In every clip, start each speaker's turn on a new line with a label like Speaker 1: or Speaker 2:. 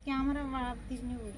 Speaker 1: Camera തിരിഞ്ഞു പോയി.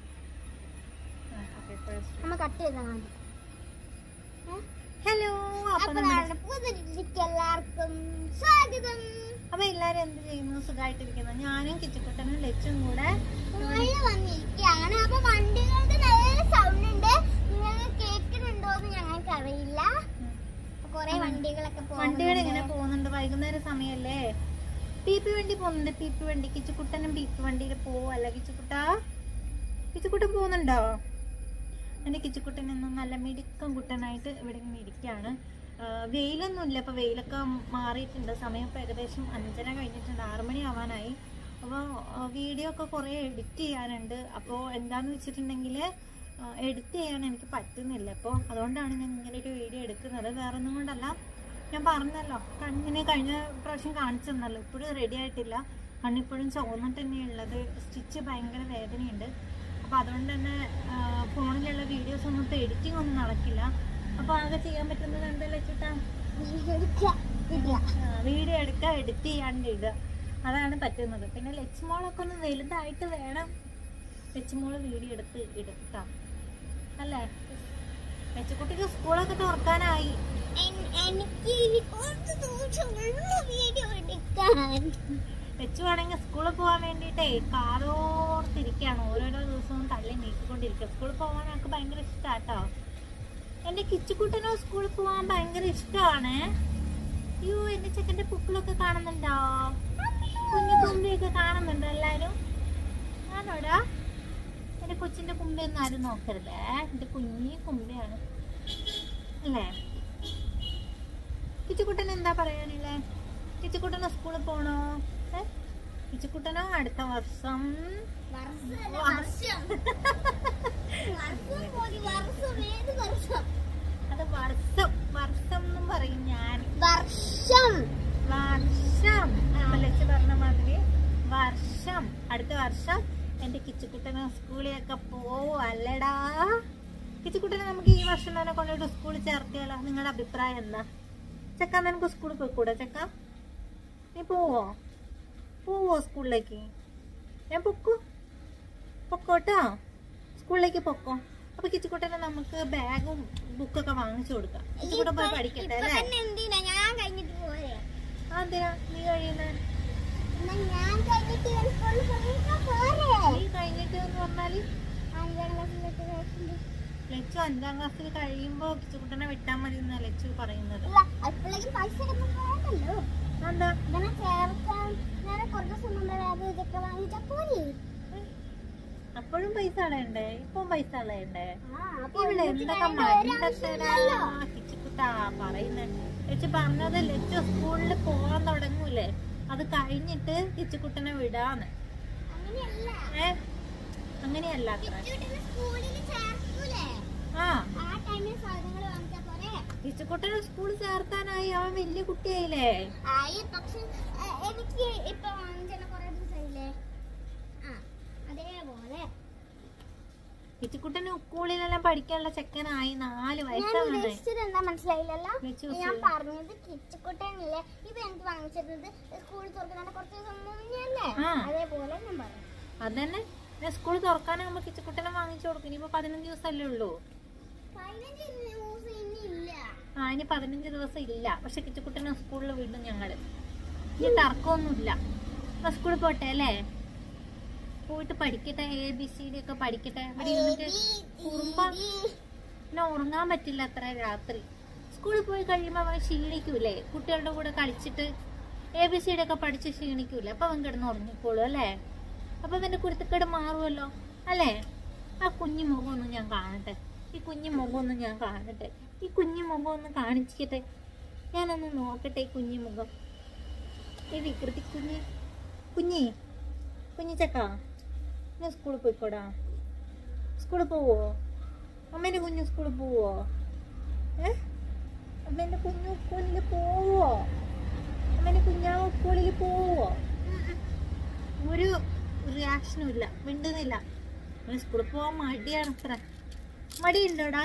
Speaker 1: Hello,
Speaker 2: എല്ലാവർക്കും സ്വാഗതം.
Speaker 1: അപ്പൊ എല്ലാരും എന്ത് ചെയ്യുന്നു? സുഖമായിട്ടിരിക്കുന്നു. ഞാനും കിച്ചുക്കുട്ടനും ലച്ചും കൂടെ
Speaker 2: വന്നിരിക്കുകയാണ്. അപ്പൊ വണ്ടികളുടെ നല്ല സൗണ്ട് ഉണ്ട്. നിങ്ങൾക്ക് കേൾക്കുന്നുണ്ടോന്ന് ഞങ്ങൾക്ക് അറിയില്ല. കൊറേ വണ്ടികളൊക്കെ
Speaker 1: വണ്ടികൾ ഇങ്ങനെ പോകുന്നുണ്ട്. വൈകുന്നേരം സമയല്ലേ. പീപ്പി വണ്ടി പോകുന്നുണ്ട്. പീപ്പി വണ്ടി. കിച്ചുക്കുട്ടനും പീപ്പി വണ്ടിയിൽ പോവല്ല. കിച്ചുക്കുട്ടൻ പോകുന്നുണ്ടോ? എന്റെ കിച്ചുക്കുട്ടൻ ഇന്നും നല്ല മിടുക്കം കുട്ടനായിട്ട് ഇവിടെ ഇങ്ങനെ ഇരിക്കുകയാണ്. വെയിലൊന്നും ഇല്ല. ഇപ്പൊ വെയിലൊക്കെ മാറിയിട്ടുണ്ട്. സമയം ഇപ്പൊ ഏകദേശം 5:30 കഴിഞ്ഞിട്ടുണ്ട്. 6 മണി ആവാനായി. അപ്പോൾ വീഡിയോ ഒക്കെ കുറെ എഡിറ്റ് ചെയ്യാനുണ്ട്. അപ്പോൾ എന്താന്ന് വെച്ചിട്ടുണ്ടെങ്കിൽ എഡിറ്റ് ചെയ്യാൻ എനിക്ക് പറ്റുന്നില്ല. അപ്പോൾ അതുകൊണ്ടാണ് ഞാൻ ഇങ്ങനെ ഒരു വീഡിയോ എടുക്കുന്നത്. വേറെ ഒന്നും കൊണ്ടല്ല. ഞാൻ പറഞ്ഞല്ലോ, കണ്ണിന് കഴിഞ്ഞ പ്രാവശ്യം കാണിച്ചു തന്നല്ലോ. ഇപ്പോഴും റെഡി ആയിട്ടില്ല. കണ്ണിപ്പോഴും ചുവന്നിട്ട് തന്നെയുള്ളത്. സ്റ്റിച്ച് ഭയങ്കര വേദനയുണ്ട്. അപ്പോൾ അതുകൊണ്ട് തന്നെ ഫോണിലുള്ള വീഡിയോസ് ഒന്നും ഇപ്പോൾ എഡിറ്റിംഗ് ഒന്നും നടക്കില്ല. അപ്പോൾ ആകെ ചെയ്യാൻ പറ്റുന്നത് എന്തല്ലോ ചേട്ടാ, വീഡിയോ എടുക്കുക, എഡിറ്റ് ചെയ്യാണ്ട് ഇടുക, അതാണ് പറ്റുന്നത്. പിന്നെ ലച്ചുമോളൊക്കെ ഒന്ന് വലുതായിട്ട് വേണം ലച്ചുമോള് വീഡിയോ എടുത്ത് ഇടുക അല്ലേ. ലച്ചുകുട്ടിക്ക് സ്കൂളൊക്കെ തുറക്കാനായി. ലച്ചു ആണെങ്കിൽ സ്കൂളിൽ പോകാൻ വേണ്ടിയിട്ടേ കാതോർത്തിരിക്കുകയാണ്. ഓരോരോ ദിവസവും തള്ളി നീക്കിക്കൊണ്ടിരിക്കുക. സ്കൂളിൽ പോകാൻ എനിക്ക് ഭയങ്കര ഇഷ്ടാട്ടോ. എന്റെ കിച്ചുക്കുട്ടനോ സ്കൂളിൽ പോകാൻ ഭയങ്കര ഇഷ്ടമാണ്. അയ്യോ, എന്റെ ചെക്കന്റെ പുക്കിളൊക്കെ കാണുന്നുണ്ടോ? കുഞ്ഞു കുമ്പിയൊക്കെ കാണുന്നുണ്ടോ എല്ലാരും? ആണോടാ? എന്റെ കൊച്ചിന്റെ കുമ്പിയൊന്നും ആരും നോക്കരുതേ. എന്റെ കുഞ്ഞി കുമ്പിയാണ് അല്ലേ. കിച്ചുക്കുട്ടൻ എന്താ പറയാനില്ലേ? കിച്ചുക്കുട്ടനോ സ്കൂളിൽ പോണോ? കിച്ചുക്കുട്ടനോ അടുത്ത വർഷം അത് വർഷം എന്നും പറയും ഞാൻ. വർഷം ലച്ചു പറഞ്ഞ മാതിരി വർഷം. അടുത്ത വർഷം എന്റെ കിച്ചുക്കുട്ടനോ സ്കൂളിലൊക്കെ പോവല്ലടാ. കിച്ചുക്കുട്ടനെ നമുക്ക് ഈ വർഷം തന്നെ കൊണ്ടുപോയിട്ട് സ്കൂളിൽ ചേർത്തിയാലോ? നിങ്ങളുടെ അഭിപ്രായം എന്താ? ചെക്ക, നിനക്ക് സ്കൂളിൽ പോയിക്കൂടെ ചെക്ക? നീ പോവോ സ്കൂളിലേക്ക്? ഞാൻ പൊക്കോട്ടോ, സ്കൂളിലേക്ക് പൊക്കോ. അപ്പൊ കിച്ചുക്കുട്ടനെ നമുക്ക് ബാഗും ബുക്കൊക്കെ വാങ്ങിച്ചു കൊടുക്കാം. കിച്ചുക്കുട്ടൻ പോയി പഠിക്കട്ടെ അല്ലേ? അതെയാ, നീ കഴിയുന്ന നീ കഴിഞ്ഞിട്ട് എന്ന് പറഞ്ഞാല് ലച്ചു 5ാം ക്ലാസ്സിൽ കഴിയുമ്പോ കിച്ചുക്കുട്ടനെ വിട്ടാൽ മതി എന്നാ ലച്ചു പറയുന്നത്. അപ്പോഴും പൈസ കളയണ്ടേ? ഇപ്പം പൈസ കളയണ്ടേ? ഇവിടെ എന്തൊക്കെ കിച്ചുക്കുട്ടാ പറയുന്നത്? ലച്ചു പറഞ്ഞത് ലച്ചു സ്കൂളിൽ പോകാൻ തുടങ്ങൂലേ, അത് കഴിഞ്ഞിട്ട് കിച്ചുക്കുട്ടനെ വിടാന്ന്. അങ്ങനെയല്ല. കിച്ചുക്കുട്ടനെ സ്കൂളിൽ ചേർത്താനായി. അവൻ വലിയ കുട്ടിയായില്ലേ? കിച്ചുക്കുട്ടന് സ്കൂളിലെല്ലാം പഠിക്കാനുള്ള ചെക്കനായി. 4 വയസ്സാണ്.
Speaker 2: മനസ്സിലായില്ലല്ലോ ഞാൻ പറഞ്ഞത്. കിച്ചുക്കുട്ടനില്ലേ ഇത് എനിക്ക് വാങ്ങിച്ചിരുന്നത് സ്കൂളിൽ തുറക്കുന്ന കുറച്ച് ദിവസം മുന്നേ. അതേപോലെ ഞാൻ പറഞ്ഞു.
Speaker 1: അതന്നെ, സ്കൂൾ തുറക്കാനാകുമ്പോ കിച്ചുക്കുട്ടനെ വാങ്ങിച്ചു കൊടുക്കും. ഇനിയിപ്പോ 15 ദിവസമല്ലേ ഉള്ളൂ. ഇനി 15 ദിവസം ഇല്ല. പക്ഷെ കിച്ചുക്കുട്ടനെ സ്കൂളിൽ വിടും ഞങ്ങള്. ഇനി തർക്കമൊന്നുമില്ല. സ്കൂളിൽ പോട്ടെ അല്ലേ? പോയിട്ട് പഠിക്കട്ടെ. ABCD ഒക്കെ പഠിക്കട്ടെ. ഇവിടെ ഇരുന്നിട്ട് പിന്നെ ഉറങ്ങാൻ പറ്റില്ല അത്ര രാത്രി. സ്കൂളിൽ പോയി കഴിയുമ്പോ അവൻ ക്ഷീണിക്കൂലേ? കുട്ടികളുടെ കൂടെ കളിച്ചിട്ട് ABCD ഒക്കെ പഠിച്ച് ക്ഷീണിക്കൂലേ? അപ്പൊ അവൻ കിടന്ന് ഉറങ്ങിക്കോളൂ അല്ലേ? അപ്പൊ അവന്റെ കുരുത്തക്കേട് മാറുമല്ലോ അല്ലേ? ആ കുഞ്ഞു മുഖം ഒന്ന് ഞാൻ കാണട്ടെ. ഈ കുഞ്ഞു മുഖം ഒന്ന് ഞാൻ കാണട്ടെ. ഈ കുഞ്ഞു മുഖം ഒന്ന് കാണിച്ചിട്ടെ. ഞാനൊന്ന് നോക്കട്ടെ ഈ കുഞ്ഞു മുഖം. ഈ വികൃതി കുഞ്ഞി ചക്ക, ഞാൻ സ്കൂളിൽ പോയിക്കോടാ. സ്കൂളിൽ പോവോ? അമ്മേന്റെ കുഞ്ഞു സ്കൂളിൽ പോവോ? അമ്മേന്റെ കുഞ്ഞു സ്കൂളിൽ പോവോ? അമ്മേന്റെ കുഞ്ഞാവ് സ്കൂളിൽ പോവോ? ഒരു റിയാക്ഷനും ഇല്ല, മിണ്ടുന്നില്ല. സ്കൂളിൽ പോവാൻ മടിയാണ് അത്ര. മടിയുണ്ടോടാ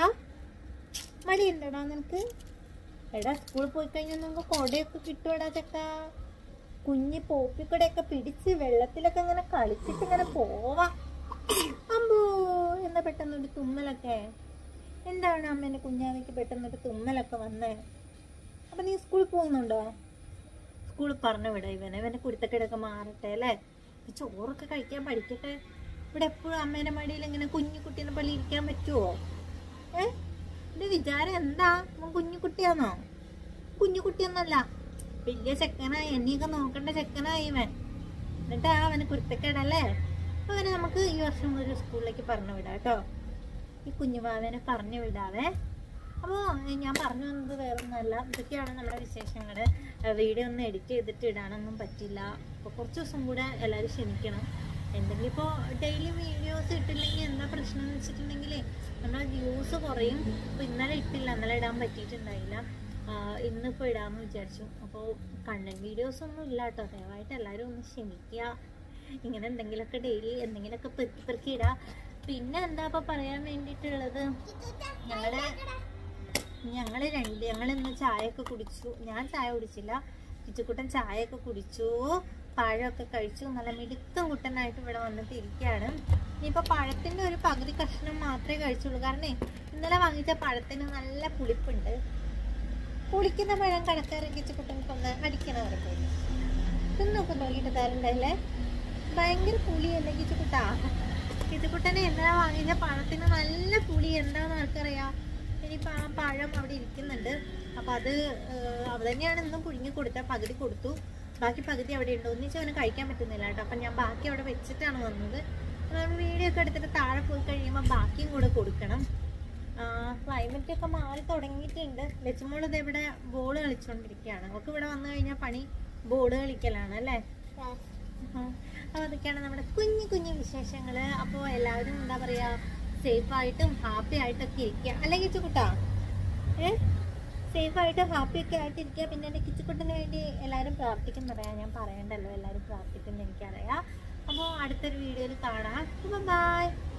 Speaker 1: നിനക്ക്? എടാ, സ്കൂളിൽ പോയി കഴിഞ്ഞാൽ നമുക്ക് കൊടയൊക്കെ കിട്ടുമെടാ ചക്ക. കുഞ്ഞി പോപ്പിക്കൂടെയൊക്കെ പിടിച്ച് വെള്ളത്തിലൊക്കെ ഇങ്ങനെ കളിച്ചിട്ട് ഇങ്ങനെ പോവാ. അമ്പോ എന്താ പെട്ടെന്നൊരു തുമ്മലൊക്കെ? എന്താണ് അമ്മേന്റെ കുഞ്ഞാവയ്ക്ക് പെട്ടെന്നൊരു തുമ്മലൊക്കെ വന്നേ? അപ്പൊ നീ സ്കൂളിൽ പോകുന്നുണ്ടോ? സ്കൂളിൽ പറഞ്ഞു വിടാ ഇവന്റെ കുരുത്തക്കേടൊക്കെ മാറട്ടെ അല്ലേ? ചോറൊക്കെ കഴിക്കാൻ പഠിക്കട്ടെ. ഇവിടെ എപ്പോഴും അമ്മേന്റെ മടിയിൽ ഇങ്ങനെ കുഞ്ഞു കുട്ടീനെ പോലെ ഇരിക്കാൻ പറ്റുമോ? എന്റെ വിചാരം എന്താ? കുഞ്ഞു കുട്ടിയാന്നോ? കുഞ്ഞു കുട്ടിയൊന്നല്ല, വലിയ ചെക്കനായി, എന്നെയൊക്കെ നോക്കേണ്ട ചെക്കനായി ഇവൻ. എന്നിട്ടാ അവന് കുരുത്തക്കേടല്ലേ? അവനെ നമുക്ക് ഈ വർഷം ഒരു സ്കൂളിലേക്ക് പറഞ്ഞു വിടാം കേട്ടോ. ഈ കുഞ്ഞുമാവനെ പറഞ്ഞു വിടാവേ. അപ്പോൾ ഞാൻ പറഞ്ഞു വന്നത് വേറൊന്നുമല്ല, ഇതൊക്കെയാണ് നമ്മുടെ വിശേഷങ്ങൾ. വീഡിയോ ഒന്നും എഡിറ്റ് ചെയ്തിട്ട് ഇടാനൊന്നും പറ്റില്ല. അപ്പോൾ കുറച്ച് ദിവസം കൂടെ എല്ലാവരും ക്ഷമിക്കണം. എന്തെങ്കിലും ഇപ്പോൾ ഡെയിലി വീഡിയോസ് ഇട്ടില്ലെങ്കിൽ എന്താ പ്രശ്നം എന്ന് വെച്ചിട്ടുണ്ടെങ്കിൽ നമ്മുടെ വ്യൂസ് കുറയും. ഇപ്പോൾ ഇന്നലെ ഇട്ടില്ല, ഇന്നലെ ഇടാൻ പറ്റിയിട്ടുണ്ടായില്ല. ഇന്നിപ്പോൾ ഇടാമെന്ന് വിചാരിച്ചു. അപ്പോൾ കണ്ടന്റ് വീഡിയോസ് ഒന്നും ഇല്ല കേട്ടോ. ദയവായിട്ട് എല്ലാവരും ഒന്ന് ക്ഷമിക്കുക. ഇങ്ങനെ എന്തെങ്കിലുമൊക്കെ ഡെയിലി എന്തെങ്കിലുമൊക്കെ പെറുക്കി ഇടുക. പിന്നെ എന്താ ഇപ്പോൾ പറയാൻ വേണ്ടിയിട്ടുള്ളത്, ഞങ്ങളിന്ന് ചായയൊക്കെ കുടിച്ചു. ഞാൻ ചായ കുടിച്ചില്ല, കിച്ചുക്കുട്ടൻ ചായയൊക്കെ കുടിച്ചു, പഴമൊക്കെ കഴിച്ചു. നല്ല മിടുക്കം കുട്ടനായിട്ട് ഇവിടെ വന്നിട്ട് ഇരിക്കുകയാണ്. ഇനിയിപ്പോൾ പഴത്തിൻ്റെ ഒരു പകുതി കഷ്ണം മാത്രമേ കഴിച്ചുള്ളൂ. കാരണം ഇന്നലെ വാങ്ങിച്ച പഴത്തിന് നല്ല പുളിപ്പുണ്ട്. പുളിക്കുന്ന പഴം കടക്കാരൻ കിച്ചുക്കുട്ടനൊക്കെ അടിക്കണവരെ പോയി തിന്നൊക്കെ നോക്കിയിട്ട് തരണ്ടല്ലേ? ഭയങ്കര പുളിയല്ലേ കിച്ചുക്കുട്ടാ? കിച്ചുക്കുട്ടനെ ഇന്നലെ വാങ്ങിച്ച പഴത്തിന് നല്ല പുളി. എന്താണെന്ന് ആർക്കറിയാം? ഇനിയിപ്പോൾ ആ പഴം അവിടെ ഇരിക്കുന്നുണ്ട്. അപ്പം അത് തന്നെയാണ് ഇന്നും പുഴുങ്ങി കൊടുത്ത. പകുതി കൊടുത്തു, ബാക്കി പകുതി അവിടെ ഉണ്ട്. ഒന്നിച്ച് അവന് കഴിക്കാൻ പറ്റുന്നില്ല കേട്ടോ. അപ്പം ഞാൻ ബാക്കി അവിടെ വെച്ചിട്ടാണ് വന്നത്. നമ്മൾ വീഡിയോ ഒക്കെ എടുത്തിട്ട് താഴെ പോയി കഴിയുമ്പോൾ ബാക്കിയും കൂടെ കൊടുക്കണം. ക്ലൈമറ്റ് ഒക്കെ മാറി തുടങ്ങിയിട്ടുണ്ട്. ലച്ചുമോൾ ഇത് ഇവിടെ ബോൾ കളിച്ചുകൊണ്ടിരിക്കുകയാണ്. അവൾക്ക് ഇവിടെ വന്നു കഴിഞ്ഞാൽ പണി ബോൾ കളിക്കലാണ് അല്ലേ? അപ്പോൾ അതൊക്കെയാണ് നമ്മുടെ കുഞ്ഞു കുഞ്ഞു വിശേഷങ്ങൾ. അപ്പോൾ എല്ലാവരും എന്താ പറയുക, സേഫായിട്ടും ഹാപ്പി ആയിട്ടൊക്കെ ഇരിക്കുക അല്ലേ കിച്ചുക്കുട്ടാ? സേഫായിട്ടും ഹാപ്പിയൊക്കെ ആയിട്ടിരിക്കുക. പിന്നെ എൻ്റെ കിച്ചുക്കുട്ടന് വേണ്ടി എല്ലാവരും പ്രാർത്ഥിക്കുന്നറിയാം. ഞാൻ പറയണ്ടല്ലോ, എല്ലാവരും പ്രാർത്ഥിക്കുന്നത് എനിക്കറിയാം. അപ്പോൾ അടുത്തൊരു വീഡിയോയിൽ കാണാം. ബൈ.